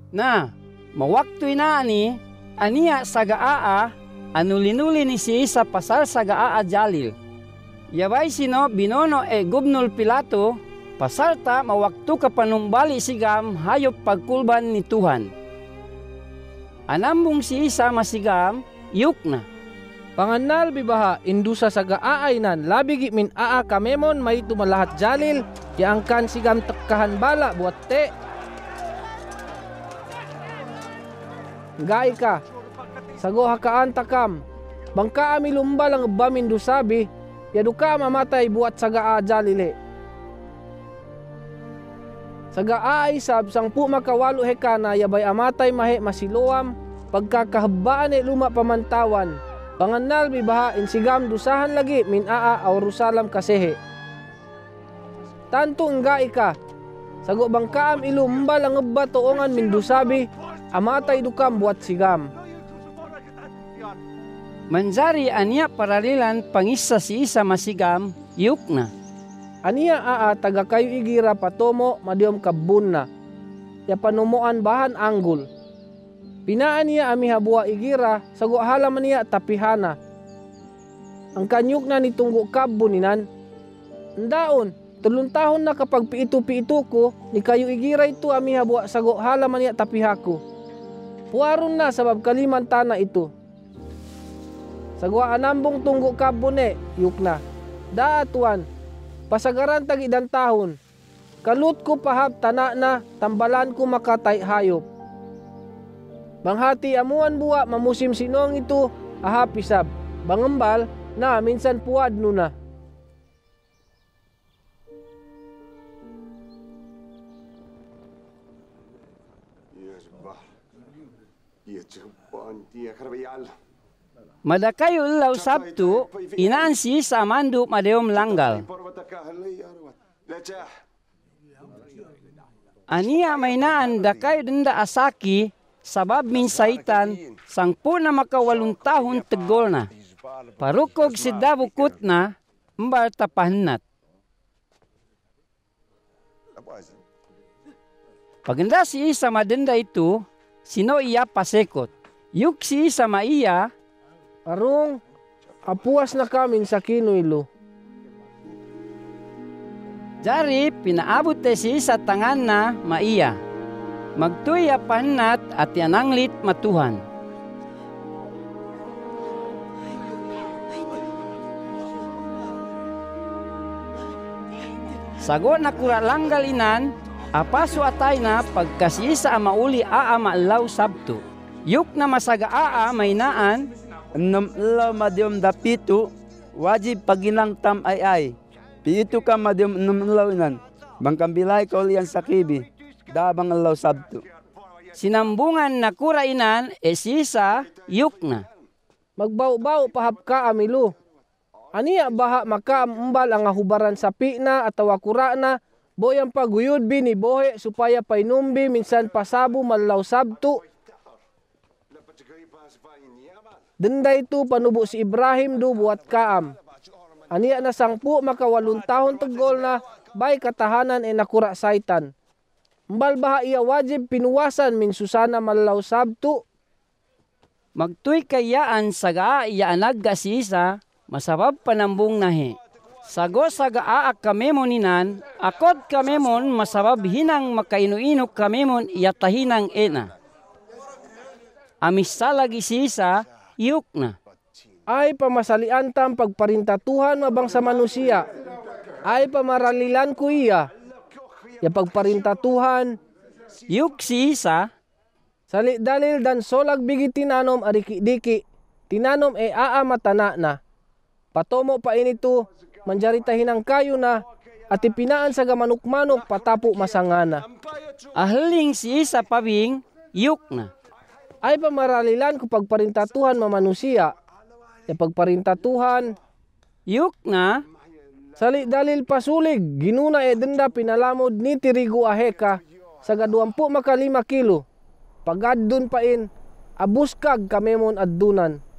Na, mawaktoy na ani, aniya sa gaa, anulinuli ni si Isa pasal sa gaa jalil. Yabay sino binono Gubnol Pilato, pasarta mawakto ka panumbali sigam hayop pagkulban ni Tuhan. Anambong si Isa masigam, yuk na. Panganal bibaha, indusa sa gaaynan, labigi min aa kamemon may tumalahat jalil, yaangkan sigam tekkahan bala buat te. Gai ka, sago hakaan takam, bangka ami lumbal ang bamin dusabi, yaduka mamatay buat sa gaa jalile. Sa gaa isab, sangpu makawalo hekana, yabay amatay mahe masiluam, pagkakahabaan luma pamantawan, panganal bibaha insigam dusahan lagi min aa Aurusalam kasehe. Tanto gai ka, sago bangkaam ilumbal ang ubba toongan min dusabi, amatay dukam buat sigam. Manjari aniya paralilan pangisa si Isa masigam, yuk na. Aniya aa taga kayo igira patomo madiom kabun na, ya panumoan bahan anggul. Pinaan niya ami habua igira, sago halaman niya tapihana. Ang kanyuk na nitunggo kabuninan, ndaon, 3 tahon na kapag piito-piito ko, ni kayo igira ito ami habua sago halaman niya tapihako. Puaron na sabab kaliman tana ito. Sagwa anambong tunggo kabune, yuk na. Daatuan, pasagaran tag idang tahon. Kalut ko pahap tana na, tambalan ko makatay hayop. Banghati amuan buwa mamusim sinong ito, ahapisab. Bangembal na minsan puad nuna. Madakayo ulaw Sabtu, inaan si Isa amandu madeom langgal. Aniya may naan dakayo denda asaki, sabab min saitan, 10 na makawalong tahon tegol na. Parukog si dabukut na, mbar tapahnat. Paganda si Isa madenda itu, sino iya pasekot. Yuk si Isa maiya, Arong, apuas na kamin sa kinuilo. jari pinaabot si Isa tangan na maiya. Magtuya pahnat at yananglit matuhan. Sago na kura langgal inan, apaso atay na pagkasi Isa mauli aa maalaw Sabtu. Yuk na masaga aa may naan, Namlaw madyom dapitu, wajib paginang tam ay. Piito ka madyom namlaw inan, bangkang bilay ka uliyan sa kibi, dabang alaw Sabtu. sinambungan na kura inan, si Isa, yuk na. Magbaw-baw pahap ka amilu. Aniya baha makaambal ang hubaran sa pina at tawakura na, boyang paguyod bini bohe supaya painumbi minsan pasabo malaw Sabtu. Denda itu panubo si Ibrahim do buat kaam. Aniya na 10 makawalong tahon tegol na bay katahanan nakura saitan. Mbal baha iya wajib pinuwasan min susana malaw Sabtu. Magtuy kayaan saga iya anagga si Isa, masabab panambong nahi. Sago saga aak kamemon inan, akod kamemon masabab hinang makainuino kamemon iya tahinang ena. Amisa lagi si Isa, yuk na. Ay pamasalian tam pagparintatuhan mabang sa manusia. Ay pamaralilan ko iya. Ya pagparintatuhan, Yuk si Isa, sali dalil dan solag bigi tinanom ariki-diki. Tinanom aa matana na. Patomo pa inito, manjaritahin ang kayo na, at ipinaan sa gamanuk-manuk patapo masangana. ahling si Isa pabing, yuk na. Ay pamaralilan ko pagparintatuhan mamanusia. Ya pagparintatuhan, Yuk na, sali dalil pasulig, ginuna denda pinalamod ni tirigo aheka, sa 25 kilo. Pagaddun pain, abuskag kamemon addunan.